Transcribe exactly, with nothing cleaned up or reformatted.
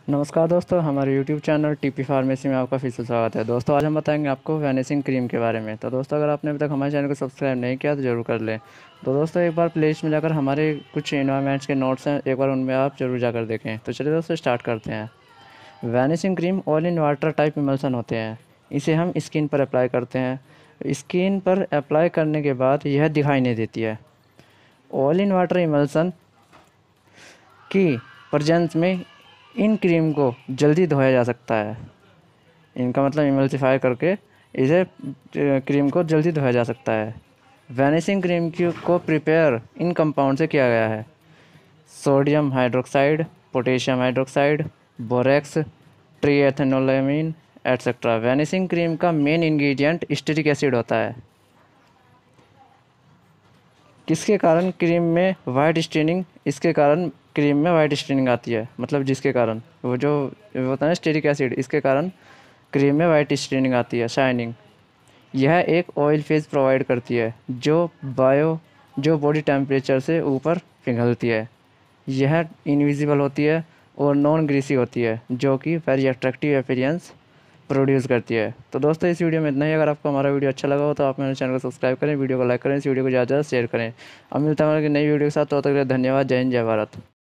नमस्कार दोस्तों, हमारे यूट्यूब चैनल टीपी फार्मेसी में आपका फिर से स्वागत है। दोस्तों आज हम बताएंगे आपको वैनिशिंग क्रीम के बारे में। तो दोस्तों अगर आपने अभी तक हमारे चैनल को सब्सक्राइब नहीं किया तो ज़रूर कर लें। तो दोस्तों एक बार प्ले लिस्ट में जाकर हमारे कुछ इन्वायरमेंट्स के नोट्स हैं, एक बार उनमें आप ज़रूर जाकर देखें। तो चलिए दोस्तों स्टार्ट करते हैं। Vanishing cream oil in water type emulsion होते हैं। इसे हम स्किन पर अप्लाई करते हैं। स्किन पर अप्लाई करने के बाद यह दिखाई नहीं देती है। ऑयल इन वाटर इमल्सन की प्रेजेंस में इन क्रीम को जल्दी धोया जा सकता है। इनका मतलब इमल्सिफाई करके इसे क्रीम को जल्दी धोया जा सकता है। वैनिशिंग क्रीम की को प्रिपेयर इन कंपाउंड से किया गया है: sodium hydroxide, potassium hydroxide, borax, triethanolamine etcetera. Vanishing cream का मेन इंग्रेडिएंट स्टीरिक एसिड होता है, किसके कारण क्रीम में वाइट स्टेनिंग इसके कारण क्रीम में वाइट स्टेनिंग आती है। मतलब जिसके कारण वो जो होता है स्टीरिक एसिड, इसके कारण क्रीम में वाइट स्टेनिंग आती है, शाइनिंग। यह एक ऑयल फेज प्रोवाइड करती है जो बायो जो बॉडी टेम्परेचर से ऊपर पिघलती है। यह इनविजिबल होती है और नॉन ग्रीसी होती है, जो कि वेरी अट्रैक्टिव अपीयरेंस प्रोड्यूस करती है। तो दोस्तों इस वीडियो में इतना ही। अगर आपको हमारा वीडियो अच्छा लगा हो तो आप मेरे चैनल को सब्सक्राइब करें, वीडियो को लाइक करें, इस वीडियो को ज़्यादा से ज़्यादा शेयर करें। अब मिलता है हमारे नई वीडियो के साथ। तो तक के लिए धन्यवाद। जय हिंद, जय भारत।